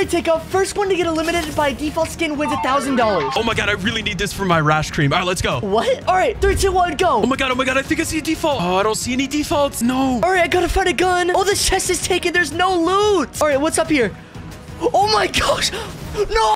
right, takeoff. First one to get eliminated by default skin wins $1,000. Oh my god, I really need this for my rash cream. All right, let's go. What? All right, 3, 2, 1, go. Oh my god, I think I see a default. Oh, I don't see any defaults. No. All right, I gotta find a gun. Oh, this chest is taken. There's no loot. All right, what's up here? Oh my gosh. No.